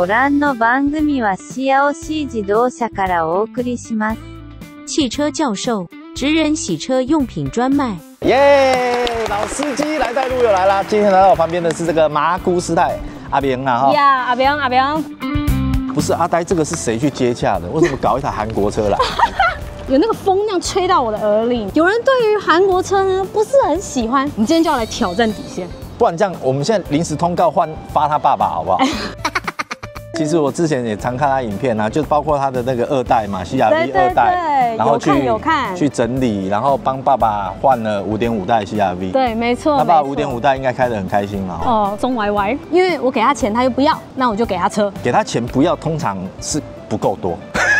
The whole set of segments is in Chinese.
ご覧の番組はシアオシ自動車からお送りします。 汽车教授，职人洗车用品专卖。 耶，老司机来带路又来啦！今天来到我旁边的是这个麻姑师太阿明啊哈。 呀，阿明。 不是阿呆，这个是谁去接洽的？为什么搞一台韩国车来？ 有那个风那样吹到我的耳里。有人对于韩国车呢不是很喜欢，你今天就要来挑战底线。 不然这样，我们现在临时通告发他爸爸好不好？其实我之前也常看他影片啊，就包括他的那个2代嘛，CR-V 2代，然后去整理，然后帮爸爸换了5.5代 CR-V。对， 没错。 他爸爸5.5代应该开得很开心嘛。 哦，中歪歪，因为我给他钱他又不要，那我就给他车。 给他钱不要，通常是不够多。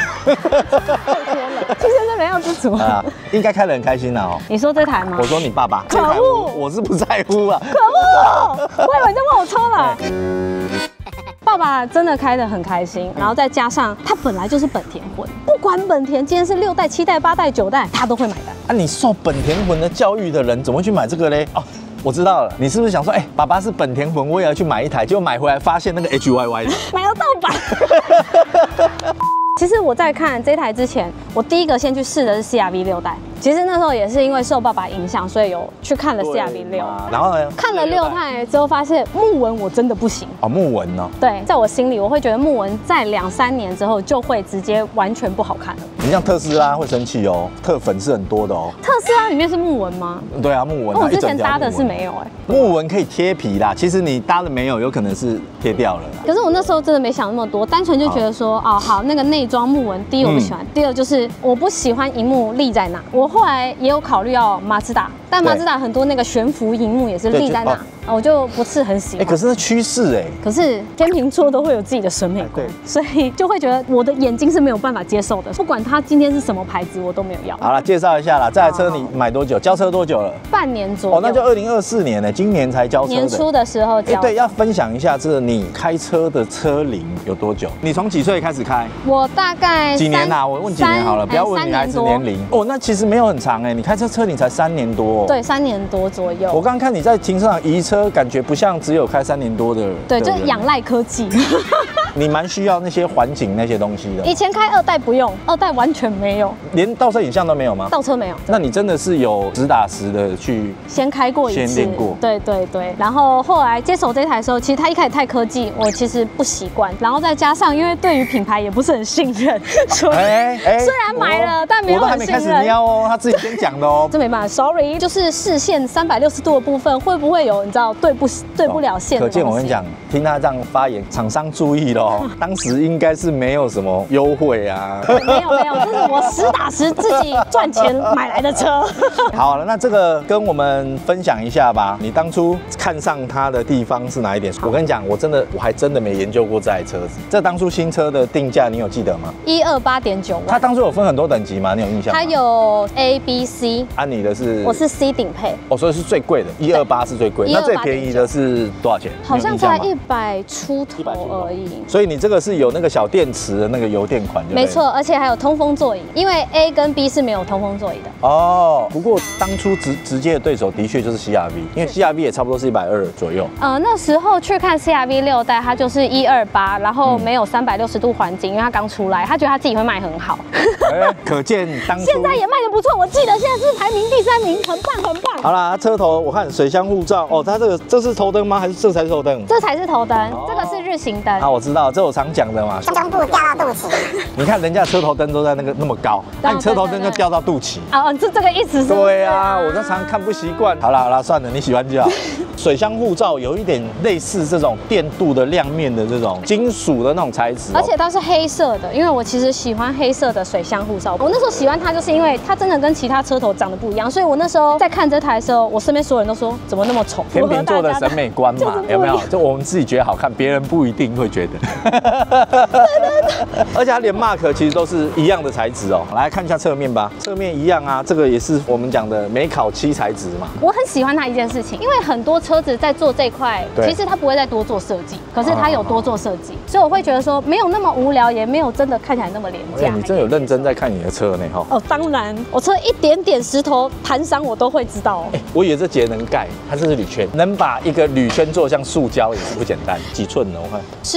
其实是没有知足啊， 应该开得很开心哦。你说这台吗？ 我说你爸爸。 可恶， 我是不在乎啊。 可恶，我以为你在问我抽了。爸爸真的开得很开心，然后再加上他本来就是本田魂，不管本田今天是6代、7代、8代、9代，他都会买单。 啊，你受本田魂的教育的人，怎么会去买这个嘞？哦，我知道了，你是不是想说，爸爸是本田魂，我也要去买一台，结果买回来发现那个 HYY 的， 买到盗版。其实我在看这台之前，我第一个先去试的是 CR-V 6代。其实那时候也是因为受爸爸影响，所以有去看了 CR-V 6。 然后呢？看了6代之后，发现木纹我真的不行。 哦，木纹哦。 对，在我心里，我会觉得木纹在2、3年之后就会直接完全不好看了。 你像特斯拉会生气哦，特粉是很多的哦。 特斯拉里面是木纹吗？ 对啊，木纹。 我之前搭的是没有木纹可以贴皮啦，其实你搭的没有，有可能是贴掉了。 可是我那时候真的没想那么多，单纯就觉得说，哦好，那个内装木纹，第一我不喜欢，第二就是我不喜欢萤幕立在哪。我后来也有考虑要马自达，但马自达很多那个悬浮萤幕也是立在那，我就不是很喜欢。 可是那趋势可是天秤座都会有自己的审美观，所以就会觉得我的眼睛是没有办法接受的，不管它今天是什么牌子，我都没有要。 好了，介绍一下啦，这台车你买多久？交车多久了？ 半年左右。 哦，那就2024年呢，今年才交车的。 年初的时候交。 对，要分享一下这你开车的车龄有多久？你从几岁开始开？ 我大概几年啊？我问几年好了，不要问女孩子年龄。哦，那其实没有很长你开车龄才3年多。 对，3年多左右。 我刚刚看你在停车场移车，感觉不像只有开3年多的。 对，就是仰赖科技。 你蛮需要那些环境那些东西的。 以前开2代不用，2代完全没有， 连倒车影像都没有吗？ 倒车没有。 那你真的是有实打实的去先开过一次， 先练过。 对。然后后来接手这台的时候，其实它一开始太科技，我其实不习惯。然后再加上因为对于品牌也不是很信任，所以虽然买了，但没有很信任。 我都还没开始瞄哦，他自己先讲的哦。 这没办法 ，sorry， 就是视线360度的部分会不会有你知道对不了线的东西？ 可见我跟你讲，听他这样发言，厂商注意咯，当时应该是没有什么优惠啊。 没有，这是我实打实自己赚钱买来的车。 好了，那这个跟我们分享一下吧。你当初看上它的地方是哪一点？我跟你讲，我还真的没研究过这台车子。这当初新车的定价你有记得吗 ？128.9万。 它当初有分很多等级吗？你有印象吗？ 它有 A、B、C。 你的是？ 我是 C 顶配。 哦，所以是最贵的，128是最贵。那最便宜的是多少钱？ 好像才100出头而已。 所以你这个是有那个小电池的那个油电款， 没错，而且还有通风座椅，因为 A 跟 B 是没有通风座椅的。 哦，不过当初直接的对手的确就是 CR-V， 因为 CR-V 也差不多是120左右。 那时候去看 CR-V 6代，它就是128，然后没有360度环境，因为它刚出来，他觉得他自己会卖很好。 可见当初现在也卖得不错，我记得现在是排名第3名，很棒。 好啦，车头我看水箱护罩哦，它这是头灯吗？还是这才是头灯？ 这才是头灯，这个是日行灯。 啊，我知道，这我常讲的嘛。 胸部掉到肚脐。 你看人家车头灯都在那么高，那你车头灯就掉到肚脐。 哦，这个意思是？ 对啊，我就常看不习惯。好啦，算了，你喜欢就好。水箱护罩有一点类似这种电镀的亮面的这种金属的那种材质， 而且它是黑色的，因为我其实喜欢黑色的水箱护罩。我那时候喜欢它，就是因为它真的跟其他车头长得不一样，所以我那时候在看这台的时候，我身边所有人都说怎么那么丑。 天秤座的审美观嘛，有没有？就我们自己觉得好看，别人不一定会觉得。对。而且它连 mark 其实都是一样的材质哦。来看一下侧面吧，侧面一样啊，这个也是我们讲的美烤漆材质嘛。 我很喜欢它一件事情，因为很多车子在做这块，其实它不会再多做设计，可是它有多做设计，所以我会觉得说没有那么无聊，也没有真的看起来那么廉价。 你真有认真在看你的车呢哈？ 哦，当然，我车一点点石头弹伤我都会知道。 我以为这节能盖，它这是铝圈，能把一个铝圈做像塑胶也是不简单。几寸呢？我看 19寸。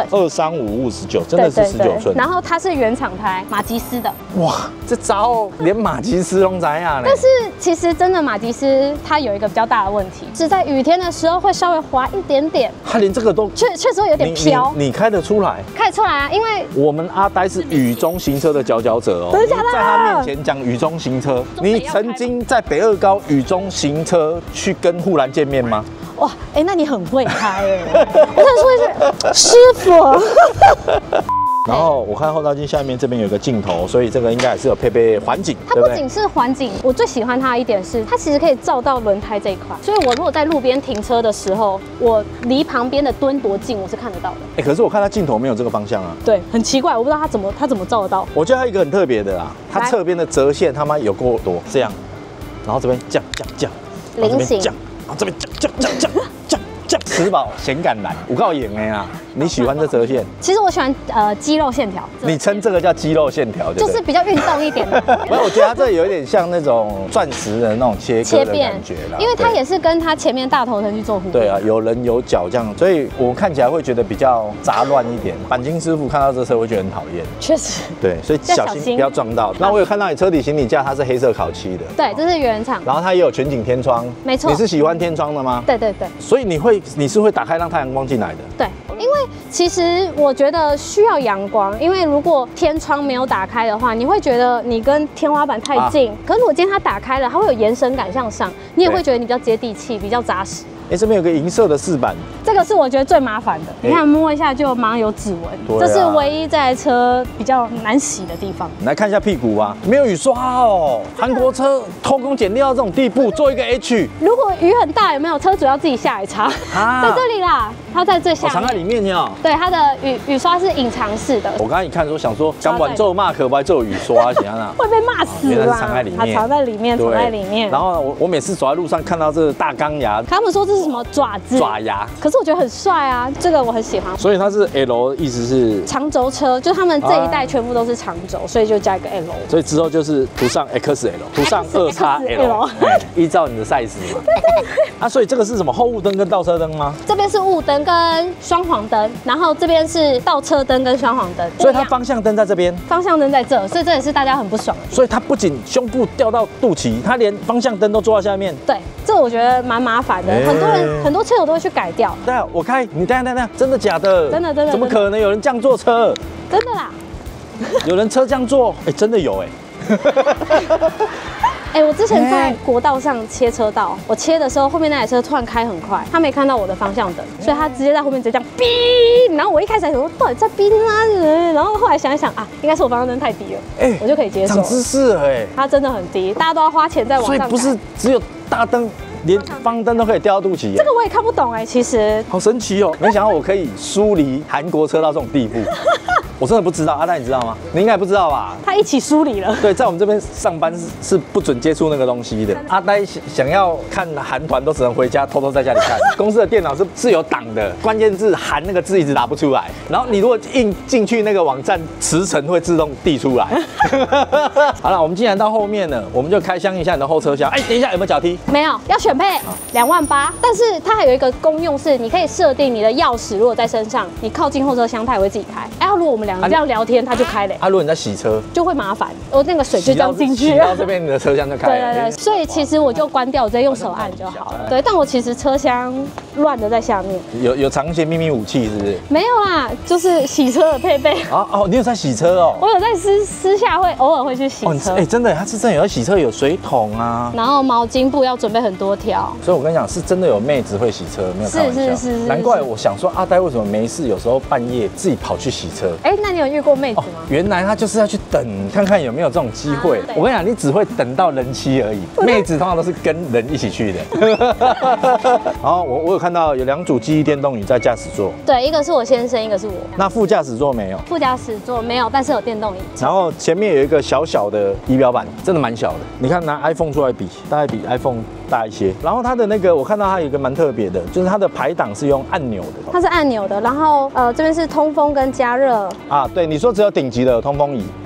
235/59，真的是19寸。 然后它是原厂胎，马吉斯的。 哇，这招连马吉斯都知道呢。 但是其实真的马吉斯它有一个比较大的问题，是在雨天的时候会稍微滑一点点。 它连这个都确实会有点飘。 你开得出来？ 开得出来啊，因为我们阿呆是雨中行车的佼佼者哦。 真的假的？ 在他面前讲雨中行车，你曾经在北二高雨中行车去跟护栏见面吗？ 哇，哎，那你很会开哎！我想说一句，师傅。 然后我看后照镜下面这边有个镜头，所以这个应该也是有配备环景。 它不仅是环景，我最喜欢它的一点是，它其实可以照到轮胎这一块。所以我如果在路边停车的时候，我离旁边的墩多近，我是看得到的。 哎，可是我看它镜头没有这个方向啊。 对，很奇怪，我不知道它怎么照得到。 我觉得它一个很特别的啦，它侧边的折线他妈有够多，这样，然后这边降， 菱形， 然后这边降。吃饱显感蓝，我告演啊！你喜欢这折线？ 其实我喜欢肌肉线条。 你称这个叫肌肉线条， 就是比较运动一点的。 没有，我觉得它这有一点像那种钻石的那种切割的感觉啦。 因为它也是跟它前面大头灯去做互动。 对啊，有人有脚这样，所以我看起来会觉得比较杂乱一点。钣金师傅看到这车会觉得很讨厌。 确实。 对，所以小心不要撞到。那我有看到你车底行李架，它是黑色烤漆的。 对，这是原厂。 然后它也有全景天窗。 没错。 你是喜欢天窗的吗？ 对。 所以你是会打开让太阳光进来的。 对，因为其实我觉得需要阳光，因为如果天窗没有打开的话，你会觉得你跟天花板太近。可是我今天它打开了，它会有延伸感向上，你也会觉得你比较接地气，比较扎实。哎， 这边有个银色的饰板， 这个是我觉得最麻烦的。你看摸一下就马上有指纹，这是唯一这台车比较难洗的地方。 你来看一下屁股啊，没有雨刷哦。韩国车偷工减料到这种地步，做一个 H。 如果雨很大，有没有车主要自己下来擦？在这里啦，它在最下面。 藏在里面呀。 对，它的雨刷是隐藏式的。 我刚才一看说想说，刚晚做骂可不爱做雨刷，怎样啊？ 会被骂死啦。 原来是藏在里面。 它藏在里面，藏在里面。 然后我每次走在路上看到这个大钢牙， 他们说这是什么爪子？ 爪牙。 可是我觉得很帅啊，这个我很喜欢。 所以它是 L， 意思是长轴车，就他们这一代全部都是长轴，所以就加一个 L。 所以之后就是涂上 XL， 涂上2XL， 依照你的 size 嘛。啊，所以这个是什么后雾灯跟倒车灯吗？ 这边是雾灯跟双黄灯，然后这边是倒车灯跟双黄灯。 所以它方向灯在这边， 方向灯在这，所以这也是大家很不爽的。 所以它不仅胸部掉到肚脐，它连方向灯都坐在下面。 对，这我觉得蛮麻烦的，很多车友都会去改掉。 对啊，我开，你等下，真的假的？ 真的， 怎么可能有人这样坐车？ 真的啦， 有人车这样坐，哎，真的有哎。 哎，我之前在国道上切车道，我切的时候，后面那台车突然开很快，他没看到我的方向灯，所以他直接在后面直接这样哔。然后我一开始还想说到底在哔哪里，然后后来想一想啊，应该是我方向灯太低了，我就可以接受。 长知识了哎， 它真的很低，大家都要花钱在网上。 所以不是只有大灯。连方灯都可以掉到肚脐， 这个我也看不懂哎，其实好神奇哦！没想到我可以疏离韩国车到这种地步，我真的不知道。阿呆你知道吗？你应该不知道吧？ 他一起疏离了。 对，在我们这边上班是不准接触那个东西的。阿呆想要看韩团都只能回家偷偷在家里看，公司的电脑是有档的，关键字韩那个字一直打不出来，然后你如果硬进去那个网站，驰骋会自动递出来。好了，我们既然到后面了，我们就开箱一下你的后车厢。哎，等一下有没有脚踢？ 没有，要选配28000，但是它还有一个功用是，你可以设定你的钥匙如果在身上，你靠近后车厢它也会自己开。哎，如果我们两个这样聊天，它就开了。 如果你在洗车， 就会麻烦，我那个水就这样进去， 洗到这边你的车厢就开了。 对，所以其实我就关掉，我直接用手按就好了。对，但我其实车厢乱的在下面。有藏一些秘密武器是不是？ 没有啦，就是洗车的配备。 哦，你有在洗车哦？ 我有在私下偶尔会去洗车。 哎，真的，他是真的有在洗车，有水桶啊， 然后毛巾布要准备很多条。 所以我跟你讲，是真的有妹子会洗车，没有开玩笑。是，难怪我想说阿呆为什么没事，有时候半夜自己跑去洗车。 哎，那你有遇过妹子吗？ 原来他就是要去等，看看有没有这种机会。我跟你讲，你只会等到人妻而已，妹子通常都是跟人一起去的。然后我有看到有2组记忆电动椅在驾驶座， 对，一个是我先生，一个是我。 那副驾驶座没有？ 副驾驶座没有，但是有电动椅。 然后前面有一个小小的仪表板，真的蛮小的。你看拿 iPhone 出来比，大概比 iPhone 大一些。然后它的那个，我看到它有一个蛮特别的，就是它的排档是用按钮的。它是按钮的，然后这边是通风跟加热。 啊，对，你说只有顶级的有通风椅，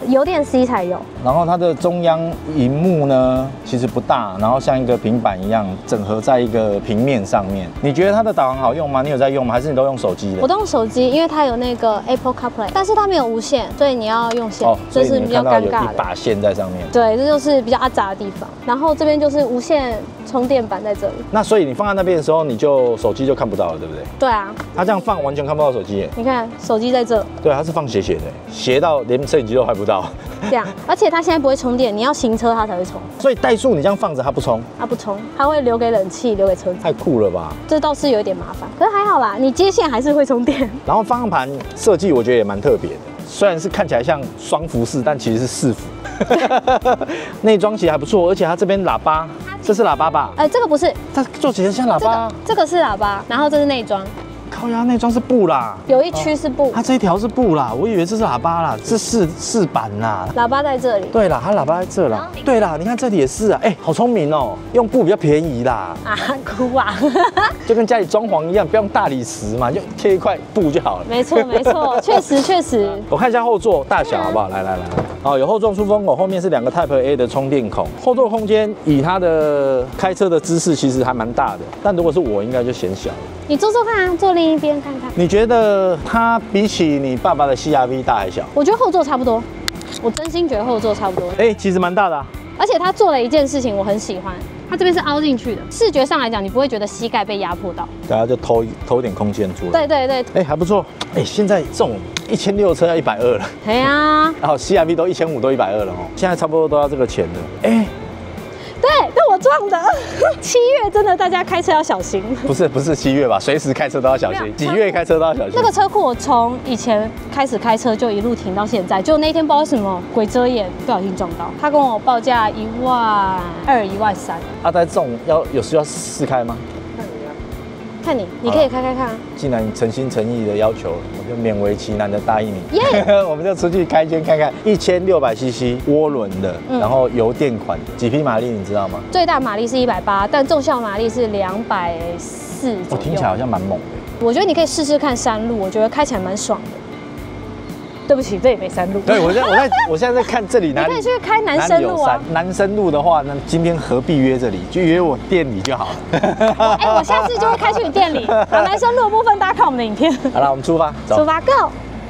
油电 C 才有。 然后它的中央萤幕呢，其实不大，然后像一个平板一样整合在一个平面上面。你觉得它的导航好用吗？你有在用吗？还是你都用手机的？ 我都用手机，因为它有那个 Apple CarPlay， 但是它没有无线，所以你要用线，这是比较尴尬的。 有一把线在上面。 对，这就是比较阿杂的地方。然后这边就是无线充电板在这里。 那所以你放在那边的时候，你就手机就看不到了，对不对？ 对啊。 它这样放完全看不到手机耶。 你看手机在这。 对，它是放斜斜的，斜到连摄影机都拍不到。 这样，而且它现在不会充电，你要行车它才会充。 所以怠速你这样放着它不充？ 它不充，它会留给冷气，留给车子。 太酷了吧！ 这倒是有一点麻烦，可是还好啦，你接线还是会充电。 然后方向盘设计我觉得也蛮特别的，虽然是看起来像双幅式，但其实是四幅。内装其实还不错，而且它这边喇叭，这是喇叭吧？ 这个不是， 它做起来像喇叭。 这个是喇叭，然后这是内装。 靠呀，内装是布啦， 有一区是布， 它这一条是布啦，我以为这是喇叭啦，是饰板啦。 喇叭在这里。 对啦，它喇叭在这啦。对啦，你看这里也是啊，好聪明哦，用布比较便宜啦。 啊，哭啊！ 就跟家里装潢一样，不用大理石嘛，就贴一块布就好了。 没错没错，确实。 我看一下后座大小好不好？来。好，有后座出风口，后面是2个 Type A 的充电孔。后座空间以它的开车的姿势其实还蛮大的，但如果是我，应该就嫌小了。 你坐看啊，坐另一边看看。 你觉得它比起你爸爸的 CR-V 大还小？ 我觉得后座差不多，我真心觉得后座差不多。 其实蛮大的啊。 而且它做了一件事情，我很喜欢，它这边是凹进去的，视觉上来讲，你不会觉得膝盖被压迫到。 大家就偷一点空间出来。 对。 还不错。现在这种1600的车要120了。 对啊。 然后 CR-V 都1500都120了哦，现在差不多都要这个钱了。 对，被我撞的。7月真的大家开车要小心。 不是7月吧？随时开车都要小心，几月开车都要小心。 那个车库我从以前开始开车就一路停到现在，就那天不知道为什么鬼遮眼不小心撞到，他跟我报价12000、13000。 在这种有需要试开吗？ 看你可以开看啊。 既然你诚心诚意的要求，我就勉为其难的答应你。我们就出去开间看看，1600cc 涡轮的，然后油电款，几匹马力你知道吗？ 最大马力是180，但重效马力是240左右。 听起来好像蛮猛的。 我觉得你可以试试看山路，我觉得开起来蛮爽的。对不起，这里没山路。 对，我现在在看这里哪里。 你可以去开南深路啊。 南深路的话，那今天何必约这里？就约我店里就好了。 我下次就会开去你店里。好，南深路的部分大家看我们的影片。 好了，我们出发，走。 出发 ，Go。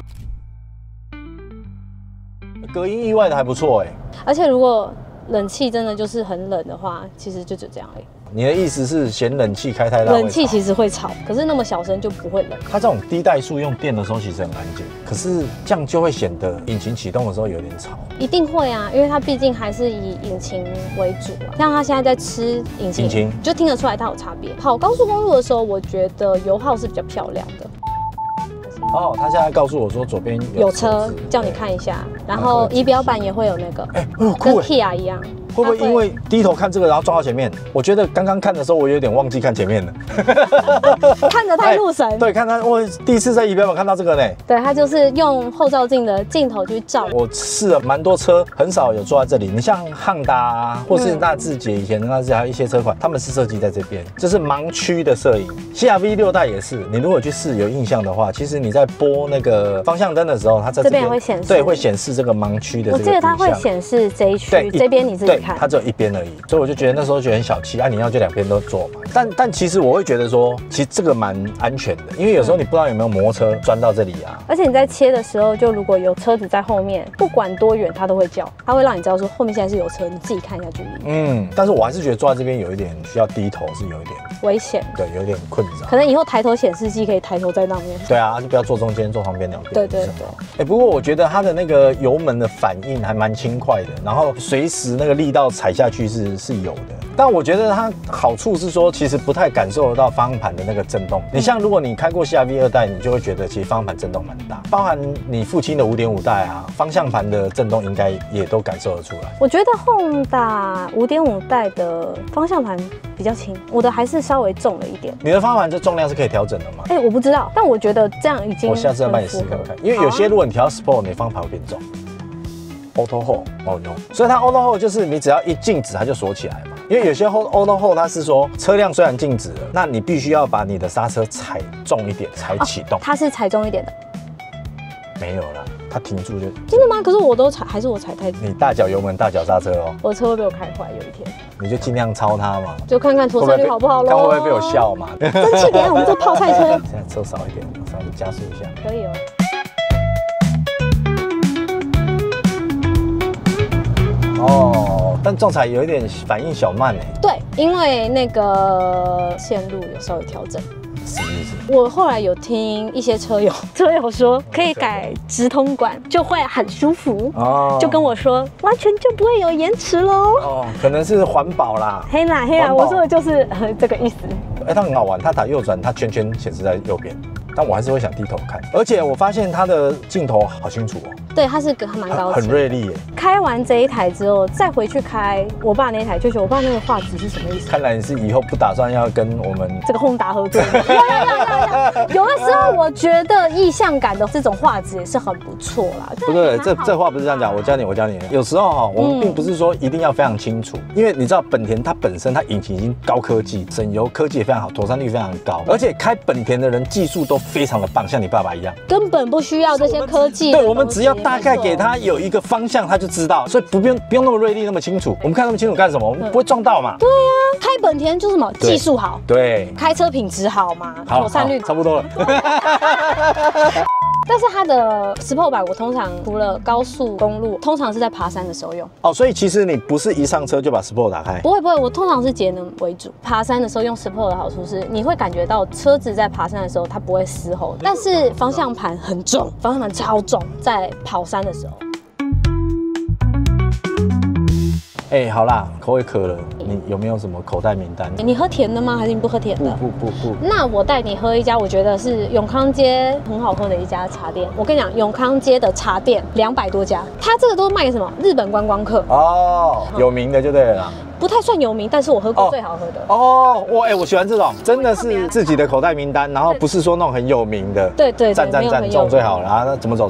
隔音意外的还不错而且如果冷气真的就是很冷的话，其实就这样而已。 你的意思是嫌冷气开太大？ 冷气其实会吵，可是那么小声就不会冷。 它这种低怠速用电的时候其实很安静，可是这样就会显得引擎启动的时候有点吵。 一定会啊，因为它毕竟还是以引擎为主啊。像它现在在吃引擎，就听得出来它有差别。跑高速公路的时候，我觉得油耗是比较漂亮的。 他现在告诉我说左边有车，叫你看一下，然后仪表板也会有那个，跟 Kia 一样。 会不会因为低头看这个，然后撞到前面？我觉得刚刚看的时候，我有点忘记看前面了， 看得太入神。 对，我第一次在仪表板看到这个呢。 对，它就是用后照镜的镜头去照。 我试了蛮多车，很少有坐在这里。你像汉达啊，或是纳智捷以前的纳智捷，还有一些车款，他们是设计在这边，这是盲区的摄影。CR-V 6代也是，你如果去试有印象的话，其实你在拨那个方向灯的时候，它在这边会显示， 对，会显示这个盲区的。 我记得它会显示这一区，这边你自己看。 它只有一边而已，所以我就觉得那时候觉得很小气啊！你要就2边都做嘛。但其实我会觉得说，其实这个蛮安全的，因为有时候你不知道有没有摩托车钻到这里啊。 而且你在切的时候，就如果有车子在后面，不管多远它都会叫，它会让你知道说后面现在是有车，你自己看一下距离。 但是我还是觉得坐在这边有一点需要低头，是有一点危险， 对，有点困扰。 可能以后抬头显示器可以抬头在那边。 对啊，就不要坐中间，坐旁边2边。 对。 不过我觉得它的那个油门的反应还蛮轻快的，然后随时那个力道踩下去是有的。但我觉得它好处是说，其实不太感受得到方向盘的那个震动。你像如果你开过CR-V 2代，你就会觉得其实方向盘震动蛮大，包含你父亲的5.5代啊，方向盘的震动应该也都感受得出来。 我觉得 Honda 5.5代的方向盘比较轻，我的还是稍微重了一点。 你的方向盘这重量是可以调整的吗？ 我不知道，但我觉得这样已经我下次要帮你试看看，因为有些如果你调 Sport， 你方向盘会变重。Auto Hold 所以它 Auto Hold 就是你只要一静止它就锁起来嘛。因为有些 Auto Hold 它是说车辆虽然静止了，那你必须要把你的刹车踩重一点才启动。 它是踩重一点的。 没有啦，它停住就。 真的吗？可是我都踩，还是我踩太。 你大脚油门大脚刹车哦。 我的车会被我开坏，有一天。 你就尽量超它嘛， 就看看妥善率好不好咯。 看会不会被我笑嘛？ 争气点，我们这泡菜车。 现在车少一点，稍微加速一下。 可以哦。 哦，但仲裁有一点反应小慢哎。 对，因为那个线路有稍微调整。 什么意思？ 我后来有听一些车友说，可以改直通管，就会很舒服。哦，就跟我说，完全就不会有延迟喽。 哦，可能是环保啦。 黑啦，我说的就是这个意思。 哎，它很好玩，它打右转，它圈圈显示在右边。但我还是会想低头看，而且我发现它的镜头好清楚哦。 对，它是蛮高级， 很锐利耶。 开完这一台之后，再回去开我爸那一台，就觉得我爸那个画质是什么意思？ 看来你是以后不打算要跟我们这个Honda合作。有的时候我觉得意象感的这种画质也是很不错啦。 不对，这话不是这样讲，我教你。有时候哈，我们并不是说一定要非常清楚，因为你知道本田它本身它引擎已经高科技，省油科技也非常好，妥善率非常高，而且开本田的人技术都非常的棒，像你爸爸一样， 根本不需要这些科技。 对，我们只要大概给他有一个方向，他就知道，所以不用那么锐利，那么清楚。我们看那么清楚干什么？我们不会撞到嘛。 对啊，开本田就是什么技术好， 对， 开车品质好嘛，妥善率差不多了。 但是它的Sport版，我通常除了高速公路，通常是在爬山的时候用。 哦，所以其实你不是一上车就把 Sport 打开？ 不会，我通常是节能为主。爬山的时候用 Sport 的好处是，你会感觉到车子在爬山的时候它不会嘶吼，但是方向盘很重，方向盘超重，在跑山的时候。 哎，好啦，口味渴了，你有没有什么口袋名单？ 你喝甜的吗？还是你不喝甜的？ 不。 那我带你喝一家，我觉得是永康街很好喝的一家茶店。我跟你讲，永康街的茶店200多家，它这个都卖给什么？日本观光客哦， 有名的就对了啦。 不太算有名，但是我喝过最好喝的哦。我喜欢这种，真的是自己的口袋名单，然后不是说那种很有名的。 对， 赞中最好了啊！那怎么走？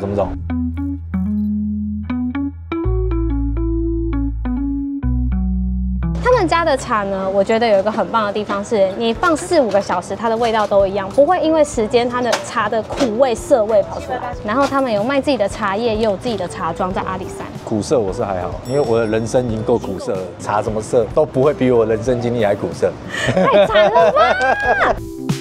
他们家的茶呢，我觉得有一个很棒的地方是，你放4、5个小时，它的味道都一样，不会因为时间它的茶的苦味、涩味跑出来。然后他们有卖自己的茶叶，也有自己的茶庄在阿里山。 苦涩我是还好，因为我的人生已经够苦涩了，茶什么涩都不会比我人生经历还苦涩。 太惨了吧！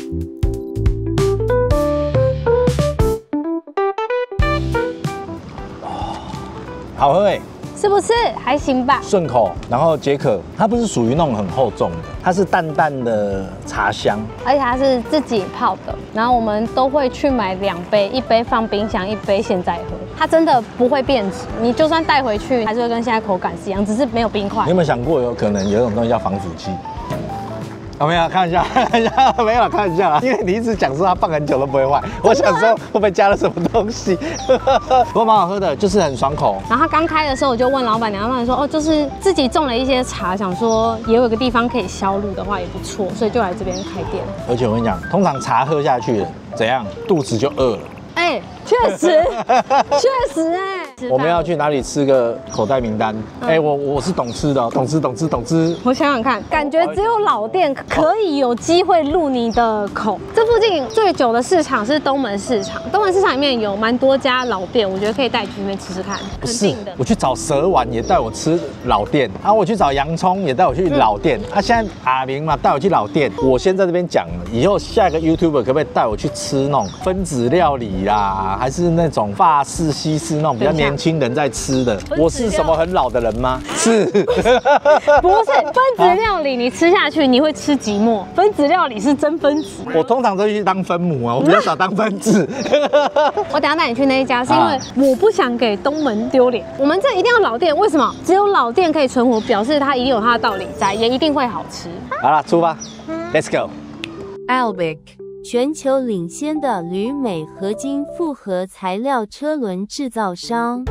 好喝哎。 是不是还行吧？ 顺口，然后解渴。它不是属于那种很厚重的，它是淡淡的茶香， 而且它是自己泡的。然后我们都会去买2杯，1杯放冰箱，1杯现在喝。它真的不会变质，你就算带回去，还是会跟现在口感是一样，只是没有冰块。 你有没有想过，有可能有一种东西叫防腐剂？没有，看一下，没有，看一下，因为你一直讲说它放很久都不会坏，我想说会不会加了什么东西？不过蛮好喝的，就是很爽口。 然后他刚开的时候，我就问老板娘，老板说就是自己种了一些茶，想说也有个地方可以销路的话也不错，所以就来这边开店。 而且我跟你讲，通常茶喝下去了，怎样，肚子就饿了。 哎，确实哎。 我们要去哪里吃个口袋名单？哎，我是懂吃的，懂吃。 我想想看，感觉只有老店可以有机会入你的口。这附近最久的市场是东门市场，东门市场里面有蛮多家老店，我觉得可以带你去那边吃吃看。 不是，我去找蛇丸也带我吃老店，啊，我去找洋葱也带我去老店，啊，现在阿明嘛带我去老店。我先在这边讲了，以后下一个 YouTuber 可不可以带我去吃那种分子料理啦，还是那种法式、西式那种比较年轻人在吃的？我是什么很老的人吗？是，不是分子料理，你吃下去你会吃寂寞。分子料理是真分子。 我通常都去当分母啊，我比较少当分子。 我等下带你去那一家，是因为我不想给东门丢脸。我们这一定要老店，为什么？只有老店可以存活，表示它一定有它的道理在，也一定会好吃。 好了，出发 ，Let's go。 Albic 全球领先的铝镁合金复合材料车轮制造商。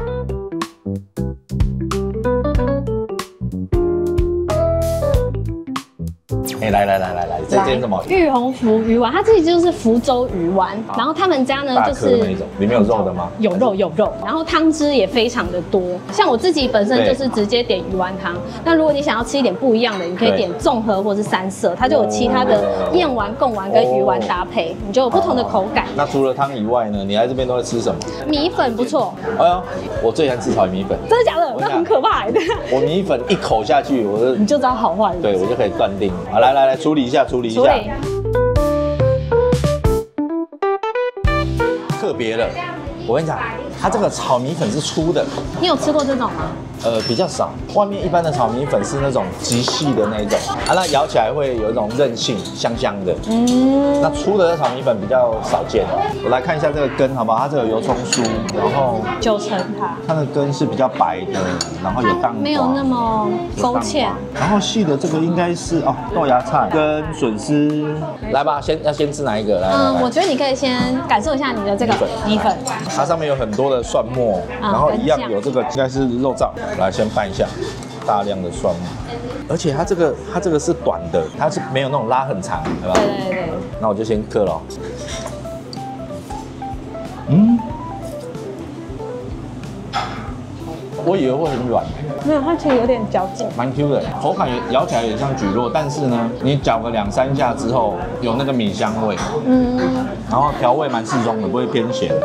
哎，来，这间什么？ 玉鸿福鱼丸，它这里就是福州鱼丸，然后他们家呢就是那种，里面有肉的吗？ 有肉，然后汤汁也非常的多。像我自己本身就是直接点鱼丸汤，那如果你想要吃一点不一样的，你可以点综合或是三色，它就有其他的燕丸、贡丸跟鱼丸搭配，你就有不同的口感。 那除了汤以外呢，你来这边都会吃什么？ 米粉不错。 哎呦，我最喜欢吃炒米粉。 真的假的？那很可怕的。 我米粉一口下去， 你就知道好坏。 对，我就可以断定。好，来，处理一下。特别的，我跟你讲，它这个炒米粉是粗的。 你有吃过这种吗？ 比较少。外面一般的炒米粉是那种极细的那一种啊，那咬起来会有一种韧性，香香的。那粗的炒米粉比较少见。我来看一下这个根，好不好？它这个油葱酥，然后 9层它的根是比较白的，然后有蛋黄， 没有那么勾芡。 然后细的这个应该是豆芽菜跟笋丝。来吧，要先吃哪一个？来， 我觉得你可以先感受一下你的这个米粉， 它上面有很多的蒜末，然后一样有这个应该是肉燥。来，先拌一下，大量的蒜末，而且它这个是短的，它是没有那种拉很长，对吧？ 对。 那我就先嗑了。我以为会很软， 没有，它其实有点嚼劲， 蛮 Q 的，口感也咬起来也像蒟蒻，但是呢，你搅个2、3下之后，有那个米香味，然后调味蛮适中的，不会偏咸。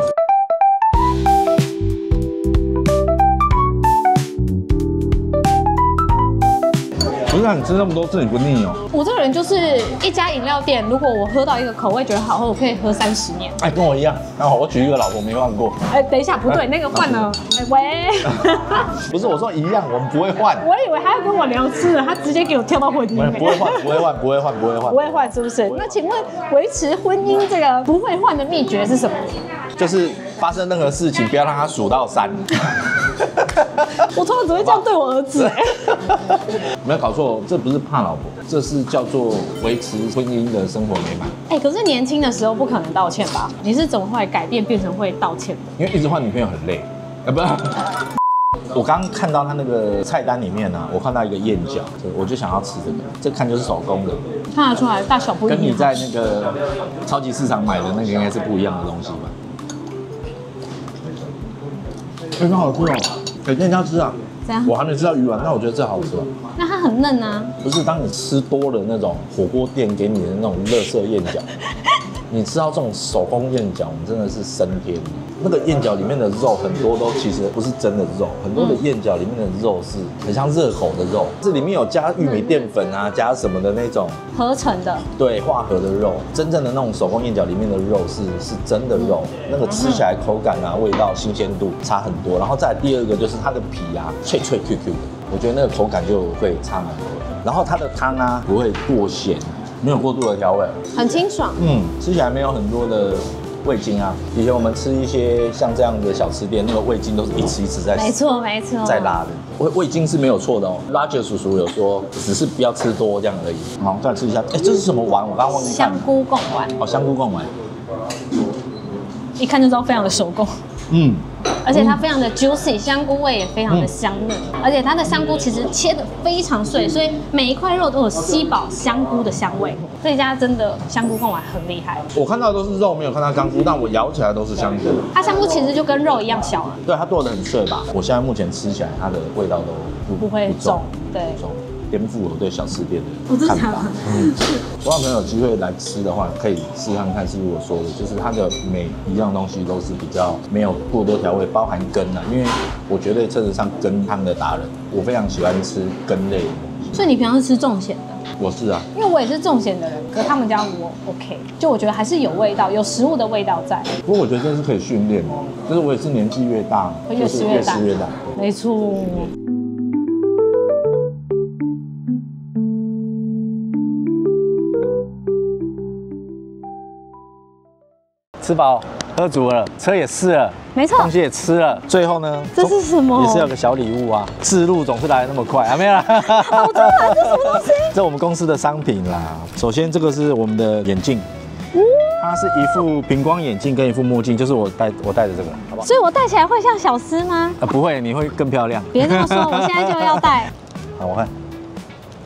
不是，你吃那么多次你不腻哦？ 我这个人就是一家饮料店，如果我喝到一个口味觉得好喝，我可以喝30年。 哎，跟我一样。然后我娶一个老婆没换过。 哎，等一下，不对，那个换了。哎，喂。 不是，我说一样，我们不会换。 我以为他要跟我聊吃的，他直接给我跳到婚姻。 不会换， 不会换，是不是？那请问维持婚姻这个不会换的秘诀是什么？ 就是发生任何事情不要让他数到3。 我通常只会这样对我儿子。 没有搞错，这不是怕老婆，这是叫做维持婚姻的生活美满。 哎，可是年轻的时候不可能道歉吧？你是怎么会改变变成会道歉的？ 因为一直换女朋友很累。不是。我刚刚看到他那个菜单里面呢，我看到一个燕饺，我就想要吃这个。这看就是手工的， 看得出来大小不一样。 跟你在那个超级市场买的那个应该是不一样的东西吧？非常好吃哦！改天要吃啊！ 怎样？ 我还没吃到鱼丸，那我觉得这好吃哦。 那它很嫩啊。 不是，当你吃多了那种火锅店给你的那种垃圾燕饺，你吃到这种手工燕饺，你真的是升天。那个燕饺里面的肉很多都其实不是真的肉，很多的燕饺里面的肉是很像热狗的肉，这里面有加玉米淀粉啊，加什么的那种合成的， 对，化合的肉。真正的那种手工燕饺里面的肉是真的肉，那个吃起来口感啊、味道、新鲜度差很多。然后再来第二个就是它的皮啊，脆脆 Q Q 的，我觉得那个口感就会差蛮多的。然后它的汤啊不会过咸，没有过度的调味， 很清爽。 吃起来没有很多的味精啊。以前我们吃一些像这样的小吃店，那个味精都是一匙一匙在没错在拉的。味精是没有错的哦。Roger 叔叔有说，只是不要吃多这样而已。好，再吃一下。哎，这是什么丸？我刚刚忘记看了。 香菇贡丸。 哦，香菇贡丸。 一看就知道非常的手工。而且它非常的 juicy， 香菇味也非常的香嫩，而且它的香菇其实切得非常碎，所以每一块肉都有吸饱香菇的香味。这家真的香菇贡丸很厉害。我看到的都是肉，没有看到香菇，但我咬起来都是香菇。它香菇其实就跟肉一样小了。对，它剁得很碎吧？我现在目前吃起来，它的味道都不会重，对。颠覆我对小吃店的看法。我有朋友有机会来吃的话，可以试看看是我说的，就是它的每一样东西都是比较没有过多调味，包含根啊，因为我绝对称得上根汤的达人，我非常喜欢吃根类的东西。所以你平常是吃重咸的？我是啊，因为我也是重咸的人，可是他们家我 OK， 就我觉得还是有味道，有食物的味道在。不过我觉得这是可以训练的，就是我也是年纪越大，越吃越大，没错。吃饱喝足了，车也试了，没错，东西也吃了，最后呢，这是什么？也是有个小礼物啊。制路总是来得那么快啊，没有啦。好重啊，这什么东西？这我们公司的商品啦。首先这个是我们的眼镜，它是一副平光眼镜跟一副墨镜，就是我戴的这个，好不好？所以我戴起来会像小司吗？不会，你会更漂亮。别这么说，我现在就要戴。好，我看。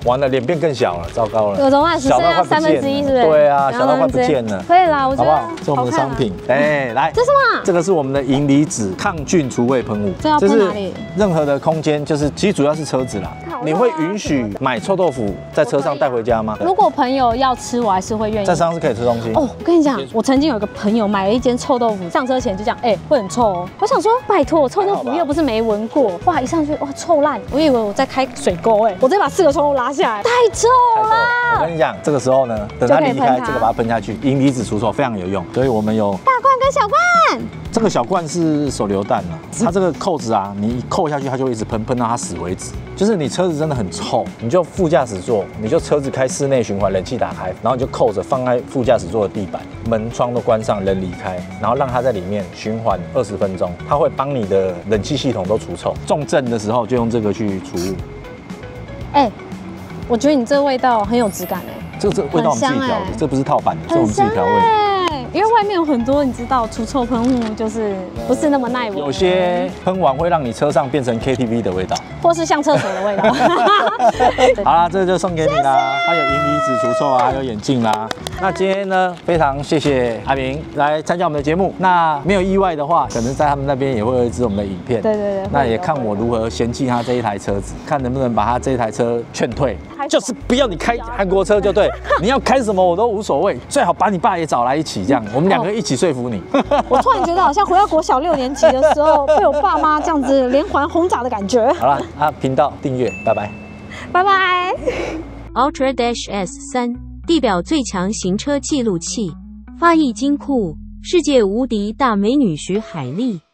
完了，脸变更小了，糟糕了。 有怎么办？只剩下1/3，是不是？ 对啊，小到快不见了。 可以啦，我觉得好不好？这是我们的商品。哎，来， 这是什么？ 这个是我们的银离子抗菌除味喷雾。 这要喷哪里？ 任何的空间，就是其实主要是车子啦。你会允许买臭豆腐在车上带回家吗？ 如果朋友要吃，我还是会愿意。 在车上是可以吃东西。 哦，我跟你讲，我曾经有一个朋友买了一间臭豆腐，上车前就讲，会很臭哦。我想说，拜托，臭豆腐又不是没闻过，哇，一上去哇臭烂，我以为我在开水沟我直接把4个窗户拉下来，太臭了。 我跟你讲，这个时候呢，等他离开，这个把它喷下去，银离子除臭非常有用，所以我们有大罐跟小罐。 这个小罐是手榴弹啊，它这个扣子啊，你一扣下去，它就会一直喷到它死为止。就是你车子真的很臭，你就副驾驶座，你就车子开室内循环，冷气打开，然后你就扣着放在副驾驶座的地板，门窗都关上，人离开，然后让它在里面循环20分钟，它会帮你的冷气系统都除臭。重症的时候就用这个去除雾。 我觉得你这个味道很有质感这味道我们自己调的，这不是套版的，这我们自己调味。 因为外面有很多你知道除臭喷雾就是不是那么耐闻， 有些喷完会让你车上变成 KTV 的味道， 或是像厕所的味道。 好啦，这就送给你啦，还有银离子除臭啊，还有眼镜啦。那今天呢，非常谢谢阿明来参加我们的节目。那没有意外的话，可能在他们那边也会有一支我们的影片。 对。 那也看我如何嫌弃他这一台车子，看能不能把他这一台车劝退。就是不要你开韩国车就对，你要开什么我都无所谓，最好把你爸也找来一起，这样我们2个一起说服你。 我突然觉得好像回到国小6年级的时候，被我爸妈这样子连环轰炸的感觉。 好了，频道订阅，拜拜， 拜拜。 Ultra Dash S3，地表最强行车记录器，发艺金库，世界无敌大美女徐海莉。